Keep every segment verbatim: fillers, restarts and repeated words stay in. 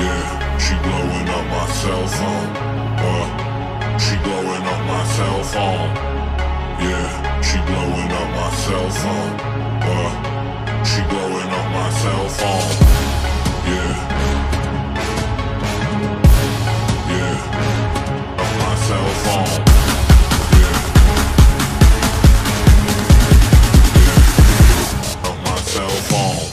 Yeah, she blowing up my cell phone. Uh, she blowing up my cell phone. Yeah, she blowing up my cell phone. Uh, she blowing up my cell phone. Yeah, yeah, up my cell phone. Yeah, yeah, up my cell phone.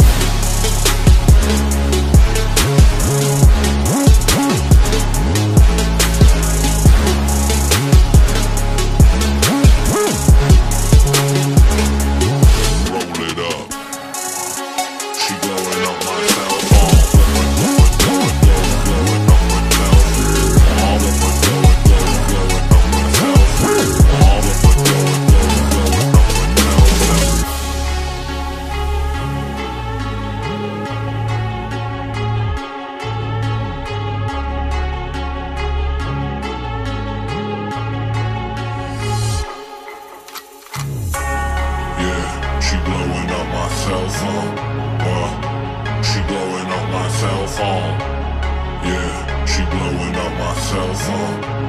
She blowing up my cell phone. Uh, she blowing up my cell phone. Yeah, she blowing up my cell phone.